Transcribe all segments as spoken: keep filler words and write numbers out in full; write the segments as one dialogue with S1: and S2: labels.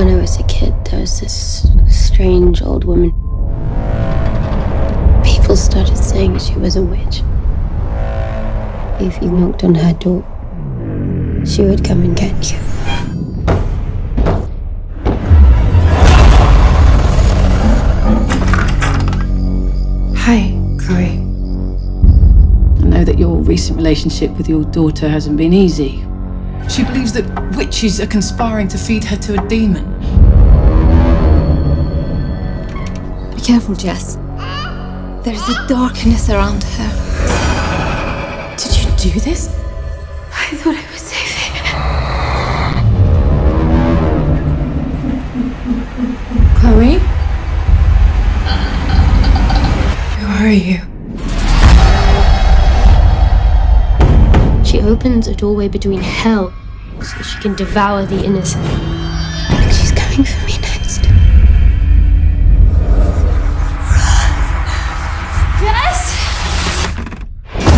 S1: When I was a kid, there was this strange old woman. People started saying she was a witch. If you knocked on her door, she would come and get you.
S2: Hi, Chloe. I know that your recent relationship with your daughter hasn't been easy. She believes that witches are conspiring to feed her to a demon.
S3: Be careful, Jess. There's a darkness around her.
S2: Did you do this?
S3: I thought I was safe here.
S2: Chloe? Who are you?
S1: She opens a doorway between hell so she can devour the innocent. And she's coming for me next.
S3: Jess!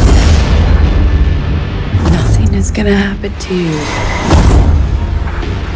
S2: Nothing is gonna happen to you.